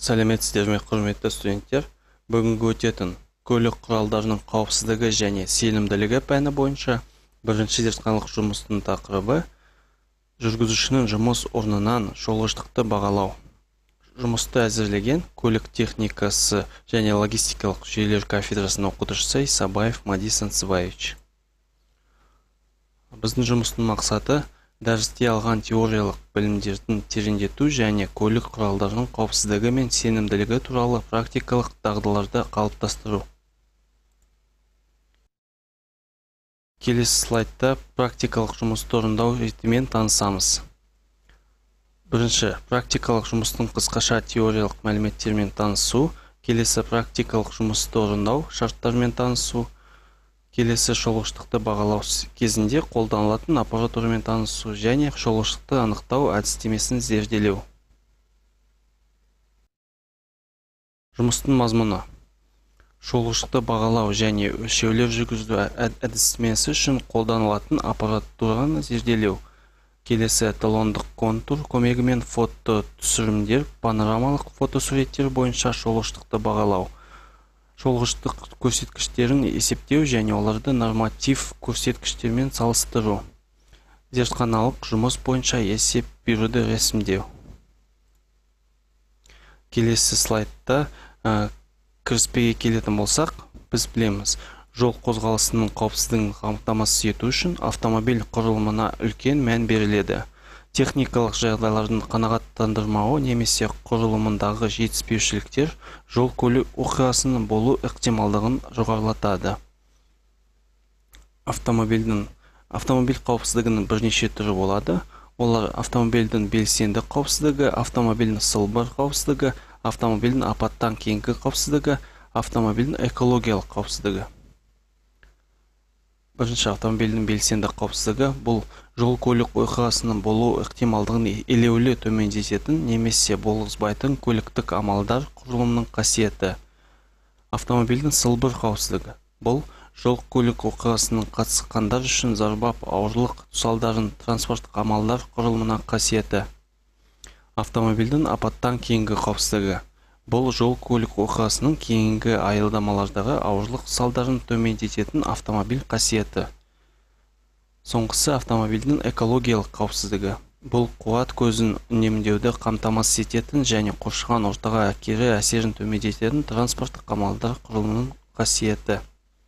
Сәлеметсіздер ме, құрметті студенттер? Бүгінгі өтетін көлік құралдарының қауіпсіздігі және сенімділігі пәні бойынша бірінші зертханалық жұмыстың тақырыбы жүргізушінің жұмыс орнынан шолғыштықты бағалау. Жұмысты әзірлеген көлік техникасы және логистикалық жүйелер кафедрасының оқытушысы Исабаев Мадисан Сыбаевич. Біздің жұмыстың мақсаты дәрісте алған теориялық білімдердің тереңдету және көлік құралдарының қауіпсіздігі мен сенімділігі туралы практикалық дағдыларды қалыптастыру. Келесі слайдта практикалық жұмысты орындау ретімен танысамыз. Бірінші, практикалық жұмыстың қысқаша теориялық мәліметтермен танысу. Келесі, практикалық жұмысты орындау шарттарымен танысу. Келесі, шолғыштықты бағалау кезінде қолданылатын аппаратурамен танысу және шолғыштықты анықтау әдістемесін зерделеу. Жұмыстың мазмұны. Шолғыштықты бағалау және өлшеулер жүргізу әдістемесі үшін қолданылатын аппаратураны зерделеу. Келесі, эталондық контур көмегімен фото түсірімдер, панорамалық фотосуреттер бойынша шолғыштықты бағалау. Шолғыштық көрсеткіштерін есептеу және оларды норматив көрсеткіштермен салыстыру. Зертханалық жұмыс бойынша есеп беруді рәсімдеу. Келесі слайдта кіріспеге келетін болсақ, біз білеміз, жол қозғалысының қауіпсіздігін қамтамасыз ету үшін автомобиль құрылымына үлкен мән беріледі. Техникалық жағдайлардың қанағаттандырмауы немесе құрылымындағы жетіспеушіліктер жол көлік оқиғасының болу ықтималдығын жоғарылатады. Автомобиль қауіпсіздігінің бірнеше түрі болады. Олар автомобильдің белсенді қауіпсіздігі, автомобильдің сылбыр қауіпсіздігі, автомобильдің апаттан кейінгі қауіпсіздігі, автомобильдің экологиялық қауіпсіздігі. Бірінші, автомобильдің белсенді қауіпсіздігі бұл жол көлік оқиғасының болу ықтималдығын елеулі төмендететін немесе болғызбайтын көліктік амалдар құрылымының қасиеті. Автомобильдің сылбыр қауіпсіздігі бұл жол көлік оқиғасының қатысқандар үшін зарбап ауырлық салдарын транспорттық амалдар құрылымына қасиеті. Автомобильдің апаттан кейінгі қауіпсіздігі бұл жол көлік оқиғасының кейінгі аялдамалардағы ауырлық салдарын төмендететін автомобиль қасиеті. Соңғысы, автомобильдің экологиялық қауіпсіздігі бұл қуат көзін үнемдеуді қамтамасыз ететін және қоршаған ортаға кері әсерін төмендететін транспорттық амалдар құрылымының қасиеті.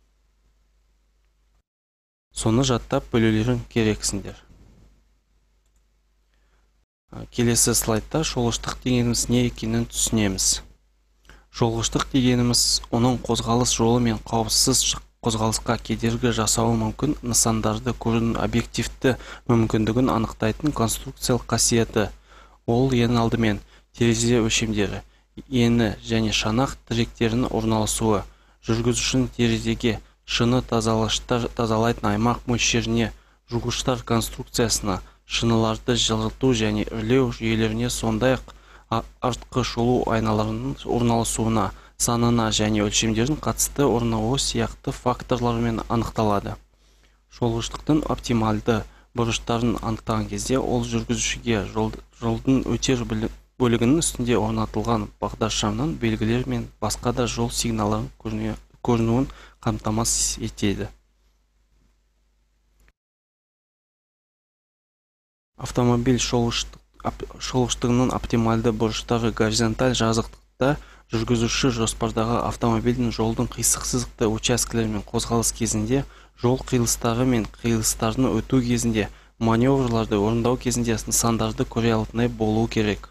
Соны жаттап бөлулерін керексіңдер. Келесі слайдта шолғыштық дегеніміз не екенін түсінеміз. Шолғыштық дегеніміз оның қозғалыс жолы мен қауіпсіз қозғалысқа кедергі жасауы мүмкін нысандарды көрудің объективті мүмкіндігін анықтайтын конструкциялық қасиеті. Ол ең алдымен терезе өлшемдері, ені және шанақ тіректерінің орналасуы, жүргізушінің терезеге шыны тазалайтын аймақ мөлшеріне, жуғыштар конструкциясына, шыныларды жылыту және үрлеу жүйелеріне, сондай-ақ артқы шолу айналарының орналасуына, санына және өлшемдердің қатысты орнауы сияқты факторлармен анықталады. Шолғыштықтың оптимальды бұрыштарын анықтаған кезде ол жүргізушіге жолдың өтер бөлігінің үстінде орнатылған бағдаршамның белгілер мен басқа да жол сигналарын көрінуін қамтамасыз етеді. Автомобиль шолғыштығының оптимальды бұрыштары горизонталь жазықтықта жүргізуші жоспардағы автомобильдің жолдың қисық-сызықты учаскелермен қозғалыс кезінде, жол қиылыстары мен қиылыстарын өту кезінде, маневрларды орындау кезінде нысандарды көре алатындай болуы керек.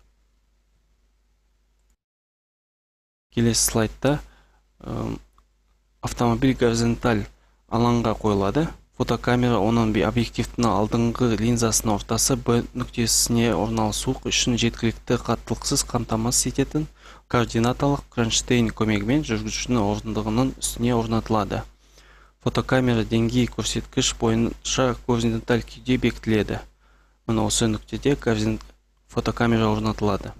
Келесі слайдта автомобиль горизонталь алаңға қойылады. Фотокамера оның объективтің алдыңғы линзасының ортасы Б нүктесіне орналасу үшін жеткілікті қаттылықсыз қамтамасыз ететін координаталық кронштейн көмегімен жүргізушінің орындығының үстіне орнатылады. Фотокамера деңгей көрсеткіш бойынша горизонталь күйде бекітіледі. Мына осы нүктеде фотокамера орнатылады.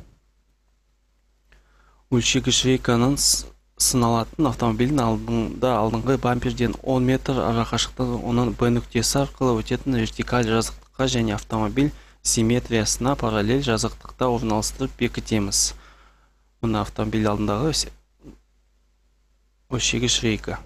Өлшегіш рейканың сыналатын автомобильдің алдыңғы бамперден 10 метр арақашықтықта оның Б нүктесі арқылы өтетін вертикаль жазықтыққа және автомобиль симметриясына параллель жазықтықта орналастырып бекітеміз. Мына автомобиль алдындағы өлшегіш рейка.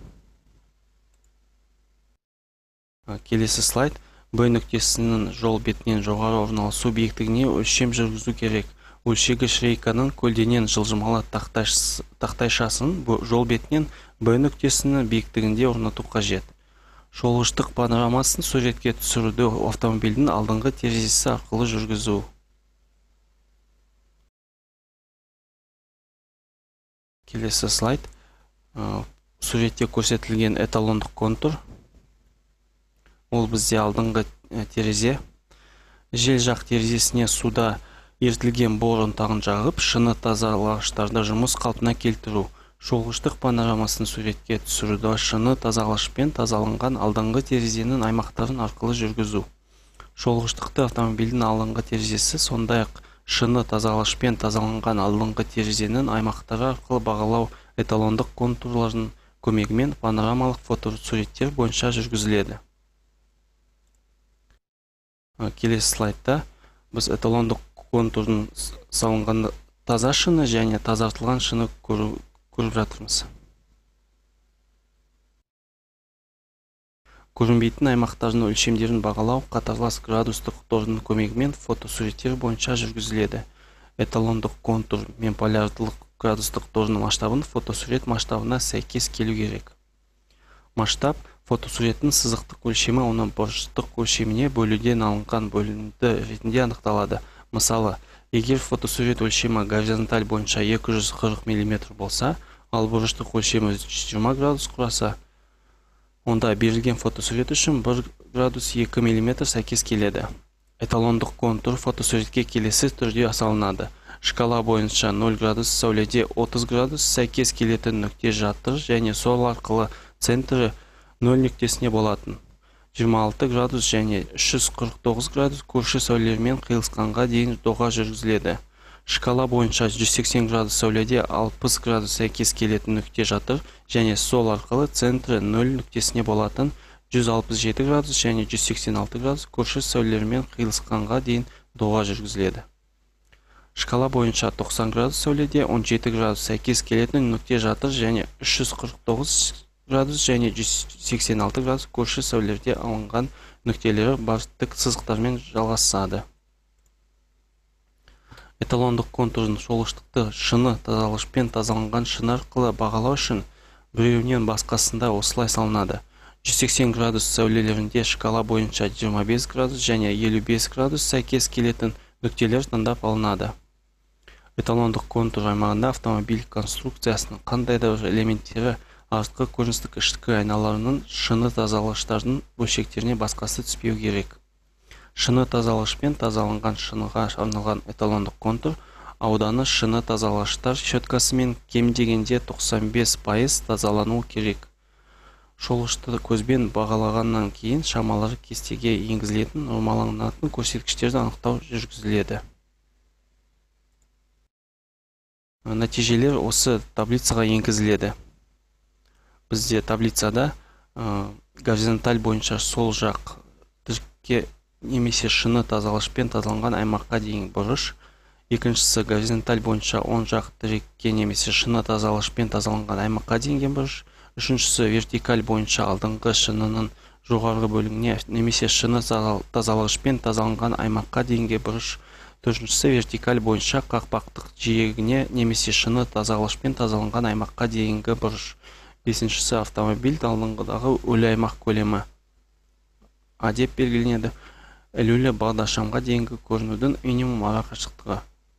Келесі слайд. Б нүктесінің жол бетінен жоғары орналасу биіктігіне өлшем жүргізу керек. Өлшегіш рейканың көлденең жылжымалы тақтайшасын жол бетінен Б нүктесінің биіктігінде орнату қажет. Шолғыштық панорамасын суретке түсіруді автомобильдің алдыңғы терезесі арқылы жүргізу. Келесі слайд. Суретте көрсетілген эталондық контур. Ол бізде алдыңғы терезе. Жел жақ терезесіне суда ертілген бор ұнтағын жағып, шыны тазалағыштарды жұмыс қалпына келтіру. Шолғыштық панорамасын суретке түсіруді шыны тазалағышпен тазаланған алдыңғы терезенің аймақтарын арқылы жүргізу. Шолғыштықты автомобильдің алдыңғы терезесі, сондай-ақ шыны тазалағышпен тазаланған алдыңғы терезенің аймақтары арқылы бағалау эталондық контурлардың көмегімен панорамалық фотосуреттер бойынша жүргізіледі. Келесі слайдта біз эталондық контурдың салынған таза шыны және тазартылған шыны көріп жатырмыз. Көрінбейтін аймақтардың өлшемдерін бағалау қатарлас градустық тордың көмегімен фотосуреттер бойынша жүргізіледі. Эталондық контур мен полярлық градустық тордың масштабын фотосурет масштабына сәйкес келу керек. Масштаб фотосуреттің сызықтық өлшемі оның бұрыштық өлшеміне бөлуден алынған бөлінді ретінде анықталады. Мысалы, егер фотосурет өлшемі горизонталь бойынша 240 мм болса, ал бұрыштық өлшемі 120 градус құраса, онда берілген фотосурет үшін 1 градус 2 мм сәйкес келеді. Эталондық контур фотосуретке келесі түрде салынады. Шкала бойынша 0 градус сәуледе 30 градус сәйкес келетін нүкте жатыр және сол арқылы центрі 0 нүктесіне болатын. 26 градус және 349 градус көрші сәулелермен қиылысқанға дейін доға жүргізіледі. Шкала бойынша 180 градус сәуледе 60 градус сәйкес келетін нүкте жатыр және сол арқылы центрі 0 нүктесіне болатын. 167 градус және 186 градус көрші сәулелермен қиылысқанға дейін доға жүргізіледі. Шкала бойынша 90 градус сәуледе 17 градус сәйкес келетін нүкте жатыр және 349 градус және 186 градус көрші сәулелерде алынған нүктелері барттық сызықтармен жалғасады. Эталондық контурдың шолғыштықты шыны тазалағышпен тазаланған шыны арқылы бағалау үшін біреуінен басқасында осылай салынады. 180 градус сәулелерінде шкала бойынша 25 градус және 55 градус сәйкес келетін нүктелер таңдап алынады. Эталондық контур аймағында автомобиль конструкциясының қандай да бір элементтері артқы көріністік ішкі айналарының шыны тазалағыштардың бөлшектеріне басқасы түспеу керек. Шыны тазалағышпен тазаланған шыныға арналған эталондық контур ауданы шыны тазалағыштар щеткасымен кем дегенде 95% тазалануы керек. Шолғышты көзбен бағалағаннан кейін шамалары кестеге енгізілетін нормаланатын көрсеткіштерді анықтау жүргізіледі. Нәтижелер осы таблицаға енгізіледі. Бізде таблицада горизонталь бойынша сол жақ тірекке немесе шыны тазалағышпен тазаланған аймаққа дейін бұрыш, екіншісі горизонталь бойынша оң жақ тірекке немесе шыны тазалағышпен тазаланған аймаққа дейінген бұрыш, үшіншісі вертикаль бойынша алдыңғы шынының жоғарғы бөлігіне немесе шыны тазалағышпен тазаланған аймаққа дейінге бұрыш, төртіншісі вертикаль бойынша қақпақтық жиегіне немесе шыны тазалағышпен тазаланған аймаққа дейінгі бұрыш, бесіншісі автомобиль алдыңғыдағы өлі аймақ көлемі А деп белгіленеді. Ілулі бағдаршамға дейінгі көрінудің минимум арақашықтығы.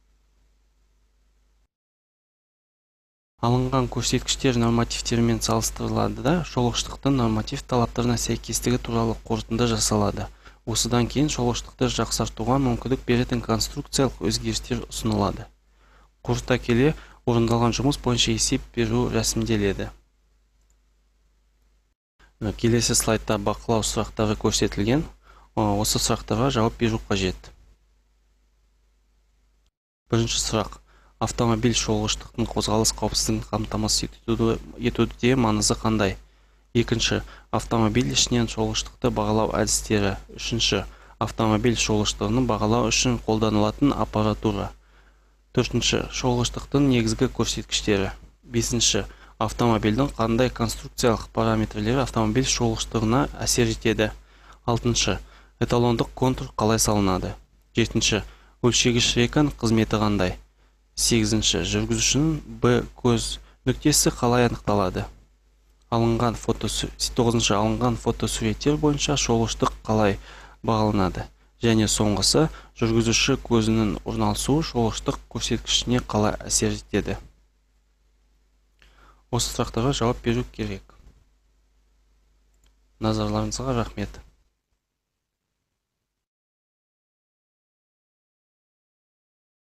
Алынған көрсеткіштер нормативтермен салыстырылады да, шолғыштықтың норматив талаптарына сәйкестігі туралы қорытынды жасалады. Осыдан кейін шолғыштықты жақсартуға мүмкіндік беретін конструкциялық өзгерістер ұсынылады. Қорыта келе, орындалған жұмыс бойынша есеп беру рәсімделеді. Келесі слайдта бақылау сұрақтары көрсетілген. Осы сұрақтарға жауап беру қажет. Бірінші сұрақ. Автомобиль шолғыштықтың қозғалыс қауіпсіздігін қамтамасыз етуде маңызы қандай? Екінші. Автомобиль ішінен шолғыштықты бағалау әдістері. Үшінші. Автомобиль шолғыштығының бағалау үшін қолданылатын аппаратура. Төртінші, шолғыштықтың негізгі көрсеткіштері. Бесінші, автомобильдің қандай конструкциялық параметрлері автомобиль шолғыштығына әсер етеді. Алтыншы, эталондық контур қалай салынады. Жетінші, өлшегіш реканың қызметі қандай. Сегізінші, жүргізушінің Б көз нүктесі қалай анықталады. Тоғызыншы, алынған фотосуреттер бойынша шолғыштық қалай бағаланады. Және соңғысы, жүргізуші көзінің орналасуы шолғыштық көрсеткішіне қалай әсер етеді. Осы сұрақтарға жауап беру керек. Назарларыңызға рахмет.